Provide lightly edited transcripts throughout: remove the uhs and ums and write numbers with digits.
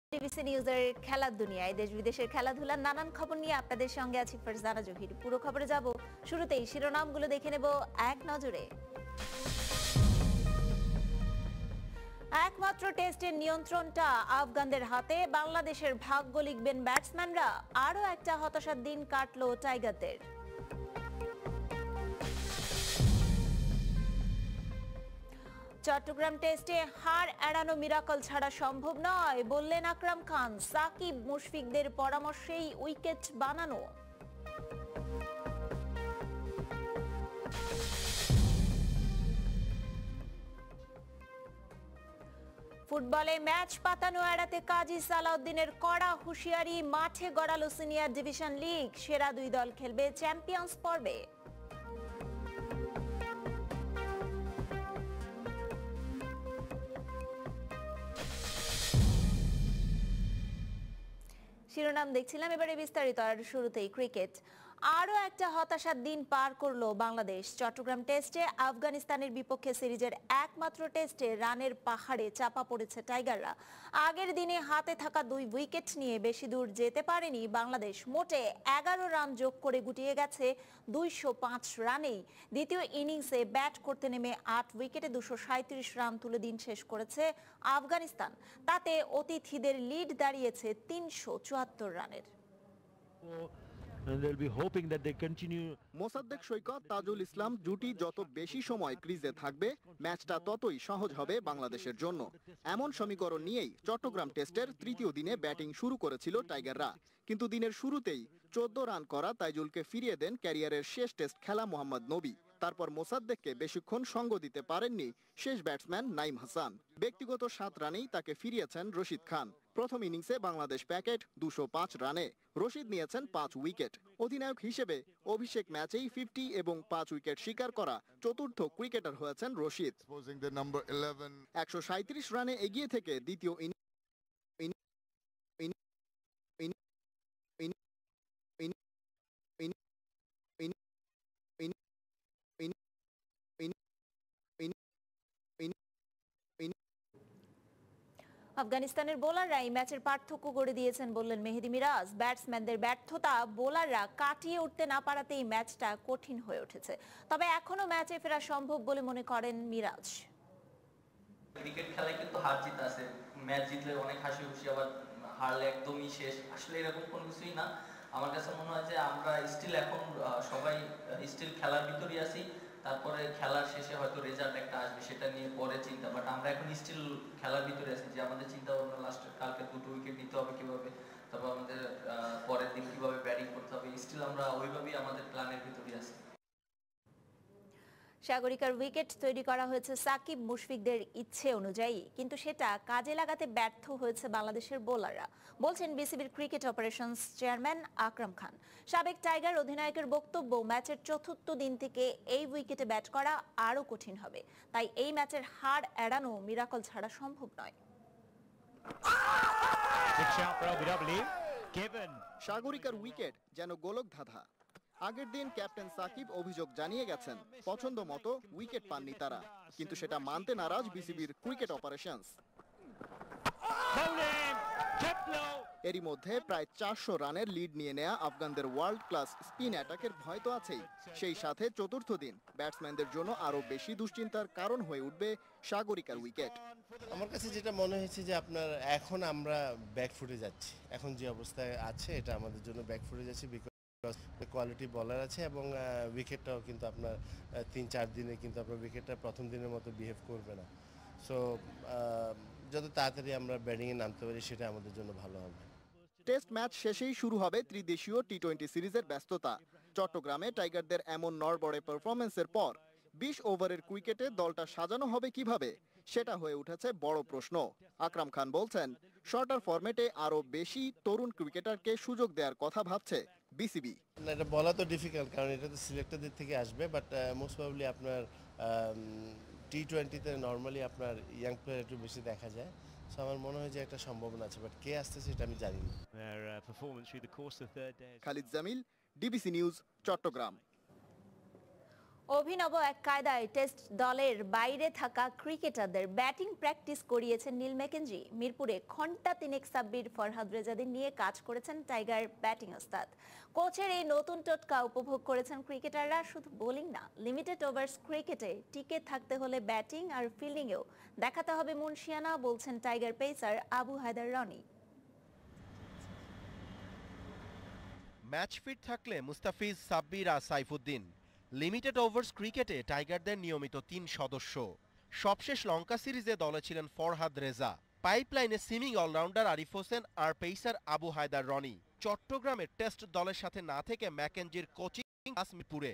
TVC নিউজের খেলার দুনিয়ায় দেশ বিদেশের খেলাধুলার নানান খবর নিয়ে আপনাদের সঙ্গে আছি ফারজানা জহির। পুরো খবরে যাব, শুরুতেই শিরোনামগুলো দেখে নেব এক নজরে। একমাত্র টেস্টের নিয়ন্ত্রণটা আফগানদের হাতে, বাংলাদেশের ভাগ্য লিখবেন ব্যাটসম্যানরা। আরও একটা হতাশার দিন কাটলো টাইগারদের। চট্টগ্রাম টেস্টে হার এড়ানো মিরাকল ছাড়া সম্ভব নয় বললেন আকরাম খান। সাকিব মুশফিকদের পরামর্শেই উইকেট বানানো। ফুটবলে ম্যাচ পাতানো এড়াতে কাজী সালাউদ্দিনের কড়া হুঁশিয়ারি। মাঠে গড়ালো সিনিয়র ডিভিশন লিগ, সেরা দুই দল খেলবে চ্যাম্পিয়ন্স পর্বে। শিরোনাম দেখছিলাম, এবারে বিস্তারিত। আর শুরুতেই ক্রিকেট। আরও একটা হতাশার দিন পার করলো বাংলাদেশ। চট্টগ্রাম টেস্টে আফগানিস্তানের বিপক্ষে সিরিজের একমাত্র টেস্টে রানের পাহাড়ে চাপা পড়েছে টাইগাররা। আগের দিনে হাতে থাকা 2 উইকেট নিয়ে বেশি দূর যেতে পারেনি বাংলাদেশ। মোটে 11 রান যোগ করে গুটিয়ে গেছে 205 রানেই। দ্বিতীয় ইনিংসে ব্যাট করতে নেমে 8 উইকেটে 237 রান তুলে দিন শেষ করেছে আফগানিস্তান। তাতে অতিথিদের লিড দাঁড়িয়েছে 374 রানের। মোসাদ্দেক সৈকত, তাজুল ইসলাম জুটি যত বেশি সময় ক্রিজে থাকবে, ম্যাচটা ততই সহজ হবে বাংলাদেশের জন্য। এমন সমীকরণ নিয়েই চট্টগ্রাম টেস্টের তৃতীয় দিনে ব্যাটিং শুরু করেছিল টাইগাররা। কিন্তু দিনের শুরুতেই 14 রান করা তাইজুলকে ফিরিয়ে দেন ক্যারিয়ারের শেষ টেস্ট খেলা মোহাম্মদ নবী। তারপর মোসাদ্দেককে বেশিক্ষণ সঙ্গ দিতে পারেননি শেষ ব্যাটসম্যান নাইম হাসান। ব্যক্তিগত 7 রানেই তাকে ফিরিয়েছেন রশিদ খান। প্রথম ইনিংসে বাংলাদেশ প্যাকেট 205 রানে। রশিদ নিয়েছেন 5 উইকেট। অধিনায়ক হিসেবে অভিষেক ম্যাচেই 50 এবং 5 উইকেট শিকার করা চতুর্থ ক্রিকেটার হয়েছেন রশিদ। 137 রানে এগিয়ে থেকে দ্বিতীয় আফগানিস্তানের বোলাররা এই ম্যাচের পার্থক্য করে দিয়েছেন বললেন মেহেদী মিরাজ। ব্যাটসম্যানদের ব্যর্থতা বোলাররা কাটিয়ে উঠতে না পারাতেই ম্যাচটা কঠিন হয়ে উঠেছে। তবে এখনো ম্যাচে ফেরা সম্ভব বলে মনে করেন মিরাজ। ক্রিকেট খেলায় কিন্তু হার জিত আছে, ম্যাচ জিতলে অনেক হাসি খুশি, আবার হারলে একদমই শেষ। আসলে এরকম কোনো কিছুই না। আমার কাছে মনে হয় যে আমরা স্টিল এখন সবাই স্টিল খেলার ভিতরেই আছি। তারপরে খেলার শেষে হয়তো রেজাল্ট একটা আসবে, সেটা নিয়ে পরে চিন্তা। বাট আমরা এখন স্টিল খেলার ভিতরে আছি, যে আমাদের চিন্তা ভাবনা লাস্টের কালকে 2 উইকেট নিতে হবে কিভাবে, তারপর আমাদের পরের দিন কিভাবে ব্যাটিং করতে হবে, স্টিল আমরা ওইভাবেই আমাদের প্ল্যানের ভিতরেই আছি। সাগরিকার উইকেট তৈরি করা হয়েছে সাকিব মুশফিকদের ইচ্ছে অনুযায়ী, কিন্তু সেটা কাজে লাগাতে ব্যর্থ হয়েছে বাংলাদেশের বোলাররা, বলছেন বিসিবির cricket operations chairman Akram Khan. সাবেক টাইগার অধিনায়কের বক্তব্য, ম্যাচের চতুর্থ দিন থেকে এই উইকেটে ব্যাট করা আরও কঠিন হবে। তাই এই ম্যাচের হার এড়ানো মিরাকল ছাড়া সম্ভব নয়। সাগরিকার উইকেট যেন গোলক ধাঁধা। আগের দিন ক্যাপ্টেন সাকিব অভিযোগ জানিয়ে গেছেন পছন্দ মতো উইকেট পাননি তারা, কিন্তু সেটা মানতে নারাজ বিসিবির ক্রিকেট অপারেশনস। এরই মধ্যে প্রায় 400 রানের লিড নিয়ে নেয়া আফগানদের ওয়ার্ল্ড ক্লাস স্পিন অ্যাটাকের ভয় তো আছেই, সেই সাথে চতুর্থ দিন ব্যাটসম্যানদের জন্য আরো বেশি দুশ্চিন্তার কারণ হয়ে উঠবে সাগরিকার উইকেট। আমার কাছে যেটা মনে হয়েছে যে আপনার এখন আমরা ব্যাকফুটে যাচ্ছি, এখন যে অবস্থায় আছে এটা আমাদের জন্য ব্যাকফুটে যাচ্ছে, বিকজ কোয়ালিটি বলার আছে এবং উইকেটটাও কিন্তু আপনার 3-4 দিনে কিন্তু আপনার উইকেটটা প্রথম দিনের মতো বিহেভ করবে না। সো যত তাড়াতাড়ি আমরা ব্যাটিংয়ে নামতে পারি সেটা আমাদের জন্য ভালো হবে। টেস্ট ম্যাচ শেষেই শুরু হবে ত্রিদেশীয় টি-20 সিরিজের ব্যস্ততা। চট্টগ্রামে টাইগারদের এমন নড়বড়ে পারফরম্যান্সের পর 20 ওভারের ক্রিকেটে দলটা সাজানো হবে কিভাবে, সেটা হয়ে উঠেছে বড় প্রশ্ন। আকরাম খান বলছেন, শর্টার ফরম্যাটে আরো বেশি তরুণ ক্রিকেটারকে সুযোগ দেওয়ার কথা ভাবছে বিসিবি। এটা বলা তো ডিফিকাল্ট, কারণ এটা তো সিলেক্টরদের থেকে আসবে, বাট মোস্ট প্রবাবলি আপনার টি-20তে নর্মালি আপনার ইয়াং প্লেয়ার একটু বেশি দেখা যায়। সো আমার মনে হয় যে একটা সম্ভাবনা আছে, বাট কে আসতেছে সেটা আমি জানি না। Khalid Jamil, DBC news, Chattogram. অভিনব এক কায়দায় টেস্ট দলের বাইরে থাকা ক্রিকেটারদের ব্যাটিং প্র্যাকটিস করিয়েছেন নীল ম্যাকেঞ্জি। মিরপুরে ঘণ্টা তিনেক সাব্বির ফরহাদ রেজাদের নিয়ে কাজ করেছেন টাইগার ব্যাটিং ওস্তাদ। কোচের এই নতুন টোটকা উপভোগ করেছেন ক্রিকেটাররা। শুধু বোলিং না, লিমিটেড ওভার্স ক্রিকেটে টিকে থাকতে হলে ব্যাটিং আর ফিল্ডিংয়েও দেখাতে হবে মুনশিয়ানা, বলছেন tiger pacer Abu Haider Rony. Match fit থাকলে মুস্তাফিজ, সাব্বির আর সাইফুদ্দিন। লিমিটেড ওভার্স ক্রিকেটে টাইগারদের নিয়মিত ৩ সদস্য। সবশেষ লঙ্কা সিরিজে দলে ছিলেন ফরহাদ রেজা। পাইপলাইনে সিমিং অলরাউন্ডার আরিফ হোসেন আর পেসার আবু হায়দার রনি। চট্টগ্রামে টেস্ট দলের সাথে না থেকে ম্যাকেঞ্জির কোচিং ক্লাস মিরপুরে।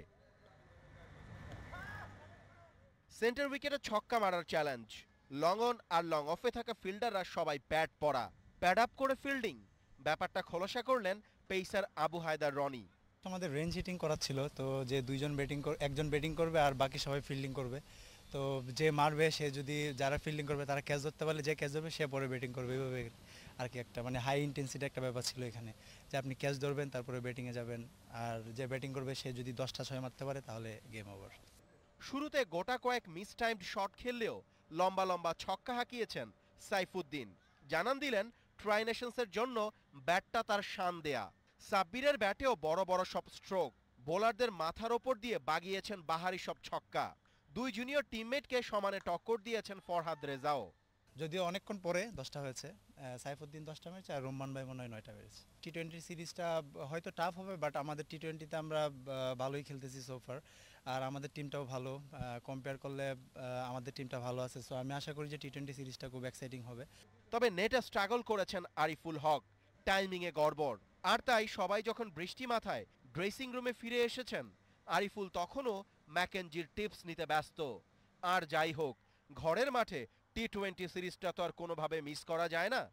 সেন্টার উইকেটে ছক্কা মারার চ্যালেঞ্জ। লং অন আর লং অফে থাকা ফিল্ডাররা সবাই প্যাড পরা, প্যাড আপ করে ফিল্ডিং। ব্যাপারটা খোলসা করলেন পেসার আবু হায়দার রনি। আমাদের রেঞ্জ হিটিং করা ছিল, তো যে একজন ব্যাটিং করবে আর বাকি সবাই ফিল্ডিং করবে। তো যে মারবে সে যদি, যারা ফিল্ডিং করবে তারা ক্যাচ ধরতে পারলে, যে ক্যাচ ধরবে সে পরে ব্যাটিং করবে। এইভাবে আর কি একটা হাই ইন্টেন্সিটি একটা ব্যাপার ছিল এখানে, যে আপনি ক্যাচ ধরবেন তারপরে ব্যাটিংয়ে যাবেন, আর যে ব্যাটিং করবে সে যদি 10টা 6 মারতে পারে তাহলে গেম ওভার। শুরুতে গোটা কয়েক মিস টাইমড শট খেললেও লম্বা লম্বা ছক্কা হাঁকিয়েছেন সাইফুদ্দিন। জানান দিলেন ট্রাই নেশনসের জন্য ব্যাটটা তার শান দেয়া। সাব্বিরের ব্যাটেও বড় বড় সব স্ট্রোক, বোলারদের মাথার ওপর দিয়ে বাগিয়েছেন বাহারি সব ছক্কা। দুই জুনিয়র টিমমেটকে সমানে টক্কর দিয়েছেন ফরহাদ রেজাও। যদিও অনেকক্ষণ পরে 10টা হয়েছে, সাইফুদ্দিন 10টা মেরেছে আর রোমান ভাই মনে হয় 9টা মেরেছে। টি-20 সিরিজটা হয়তো টাফ হবে, বাট আমাদের টি-20তে আমরা ভালোই খেলতেছি সোফার, আর আমাদের টিমটাও ভালো। কম্পেয়ার করলে আমাদের টিমটা ভালো আছে, সো আমি আশা করি যে টি-20 সিরিজটা খুব এক্সাইটিং হবে। তবে নেটে স্ট্রাগল করেছেন আরিফুল হক, টাইমিংয়ে গড়বড়। আর তাই সবাই যখন বৃষ্টি মাথায় ড্রেসিং রুমে ফিরে এসেছেন, আরিফুল তখনও ম্যাকেঞ্জির টিপস নিতে ব্যস্ত। আর যাই হোক, ঘরের মাঠে টি-20 সিরিজটা তো আর কোনোভাবে মিস করা যায় না।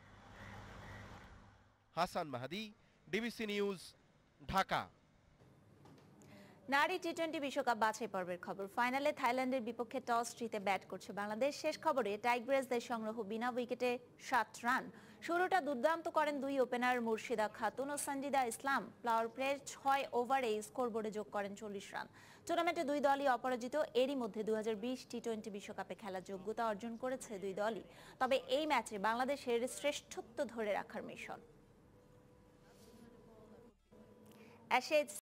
Hasan Mahadi, DBC news, Dhaka. নারী টি-20 বিশ্বকাপ বাছাই পর্বের খবর। ফাইনালে থাইল্যান্ডের বিপক্ষে টস জিতে ব্যাট করছে বাংলাদেশ। শেষ খবরে টাইগ্রেসদের সংগ্রহ বিনা উইকেটে 7 রান। শুরুটা দুর্দান্ত করেন দুই ওপেনার মুর্শিদা খাতুন ও সঞ্জিদা ইসলাম। পাওয়ার প্লের 6 ওভারে স্কোরবোর্ডে যোগ করেন 40 রান। টুর্নামেন্টে দুই দলই অপরাজিত। এরই মধ্যে 2020 টি-20 বিশ্বকাপে খেলার যোগ্যতা অর্জন করেছে দুই দলই। তবে এই ম্যাচে বাংলাদেশের শ্রেষ্ঠত্ব ধরে রাখার মিশন।